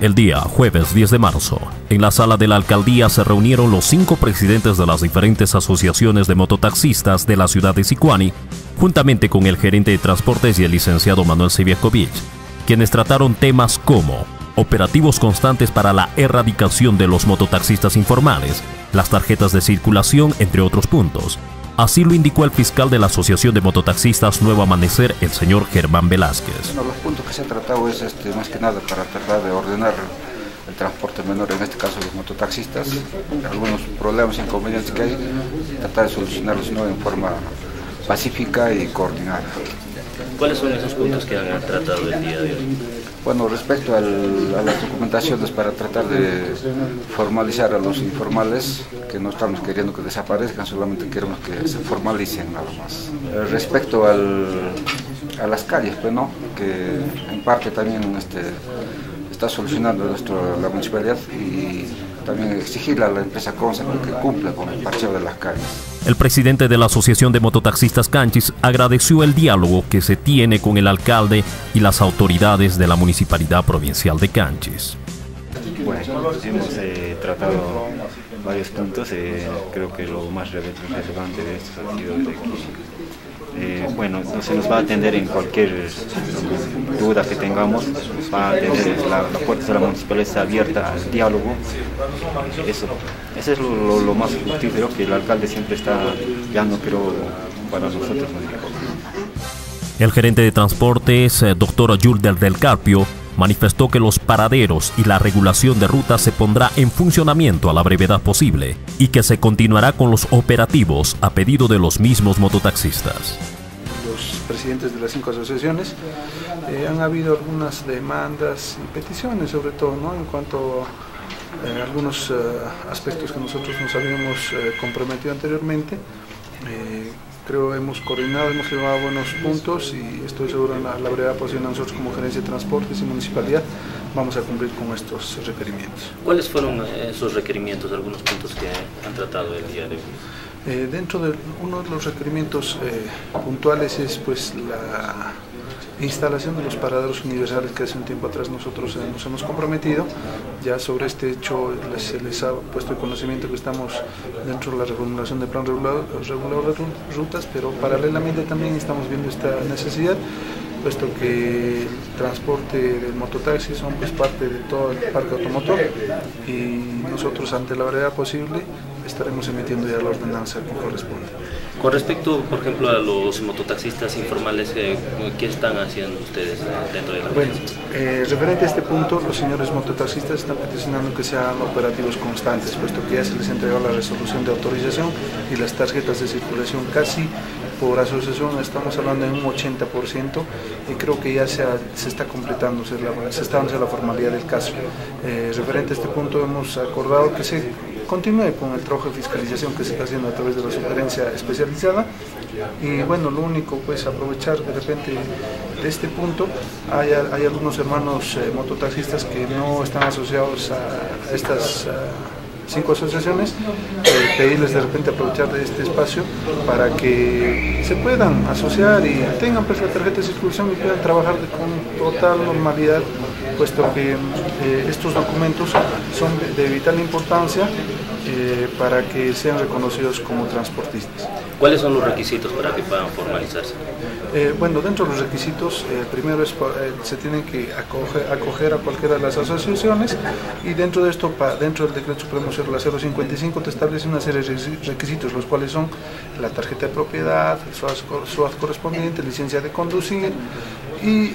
El día jueves 10 de marzo, en la sala de la alcaldía se reunieron los 5 presidentes de las diferentes asociaciones de mototaxistas de la ciudad de Sicuani, juntamente con el gerente de transportes y el licenciado Manuel Sivjakovic, quienes trataron temas como operativos constantes para la erradicación de los mototaxistas informales, las tarjetas de circulación, entre otros puntos. Así lo indicó el fiscal de la Asociación de Mototaxistas Nuevo Amanecer, el señor Germán Velázquez. Bueno, los puntos que se han tratado es más que nada para tratar de ordenar el transporte menor, en este caso los mototaxistas, algunos problemas e inconvenientes que hay, tratar de solucionarlos en forma pacífica y coordinada. ¿Cuáles son esos puntos que han tratado el día de hoy? Bueno, respecto a las documentaciones para tratar de formalizar a los informales, que no estamos queriendo que desaparezcan, solamente queremos que se formalicen nada más. Respecto a las calles, pues, ¿no? Que en parte también está solucionando la municipalidad, y también exigirle a la empresa Consa que cumpla con el parcheo de las calles. El presidente de la Asociación de Mototaxistas Canchis agradeció el diálogo que se tiene con el alcalde y las autoridades de la Municipalidad Provincial de Canchis. Bueno, hemos tratado varios puntos. Creo que lo más relevante de esto ha sido de que bueno, se nos va a atender en cualquier duda que tengamos, va a atender, la puerta de la municipalidad está abierta al diálogo. Eso es lo más fructífero, que el alcalde siempre está dando, creo, para nosotros. El gerente de transportes, doctor Yulder del Carpio, manifestó que los paraderos y la regulación de rutas se pondrá en funcionamiento a la brevedad posible y que se continuará con los operativos a pedido de los mismos mototaxistas. Los presidentes de las 5 asociaciones han habido algunas demandas y peticiones, sobre todo, ¿no?, en cuanto a algunos aspectos que nosotros nos habíamos comprometido anteriormente. Creo hemos coordinado, hemos llevado buenos puntos, y estoy seguro en la brevedad posible nosotros como Gerencia de Transportes y Municipalidad vamos a cumplir con estos requerimientos. ¿Cuáles fueron esos requerimientos, algunos puntos que han tratado el día de hoy? Dentro de uno de los requerimientos puntuales es pues la instalación de los paraderos universales que hace un tiempo atrás nosotros nos hemos comprometido. Ya sobre este hecho se les ha puesto el conocimiento que estamos dentro de la reformulación del plan regulador de rutas, pero paralelamente también estamos viendo esta necesidad, puesto que el transporte del mototaxi son pues parte de todo el parque automotor, y nosotros ante la brevedad posible estaremos emitiendo ya la ordenanza que corresponde. Con respecto, por ejemplo, a los mototaxistas informales, ¿qué están haciendo ustedes dentro de la Bueno, referente a este punto, los señores mototaxistas están peticionando que sean operativos constantes, puesto que ya se les entregó la resolución de autorización y las tarjetas de circulación casi por asociación estamos hablando de un 80%, y creo que ya se está completando, se está dando la formalidad del caso. Referente a este punto hemos acordado que se continúe con el trabajo de fiscalización que se está haciendo a través de la sugerencia especializada, y bueno, lo único pues aprovechar de repente de este punto, hay algunos hermanos mototaxistas que no están asociados a estas 5 asociaciones, pedirles de repente aprovechar de este espacio para que se puedan asociar y tengan pues la tarjeta de circulación y puedan trabajar con total normalidad, puesto que estos documentos son de vital importancia para que sean reconocidos como transportistas. ¿Cuáles son los requisitos para que puedan formalizarse? Bueno, dentro de los requisitos, primero se tienen que acoger a cualquiera de las asociaciones, y dentro de esto, dentro del Decreto Supremo 055 te establece una serie de requisitos, los cuales son la tarjeta de propiedad, su SUAT correspondiente, licencia de conducir, y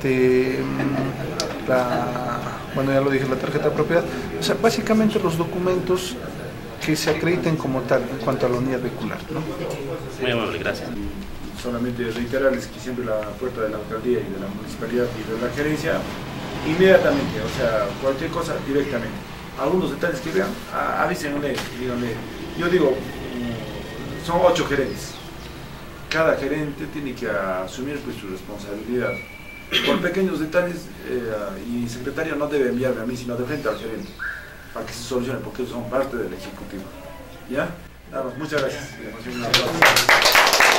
bueno, ya lo dije, la tarjeta de propiedad. O sea, básicamente los documentos que se acrediten como tal en cuanto a la unidad vehicular, ¿no? Muy amable, gracias. Solamente reiterarles que siempre la puerta de la alcaldía y de la municipalidad y de la gerencia, inmediatamente, o sea, cualquier cosa directamente. Algunos detalles que vean, avísenle, díganle. Yo digo, son 8 gerentes. Cada gerente tiene que asumir pues su responsabilidad. Por pequeños detalles, y secretario no debe enviarme a mí, sino de frente al gerente, para que se solucione, porque ellos son parte del ejecutivo. ¿Ya? Nada más, muchas gracias.